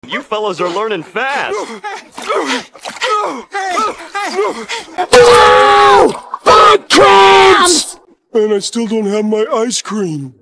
You fellows are learning fast. Food cramps! And I still don't have my ice cream.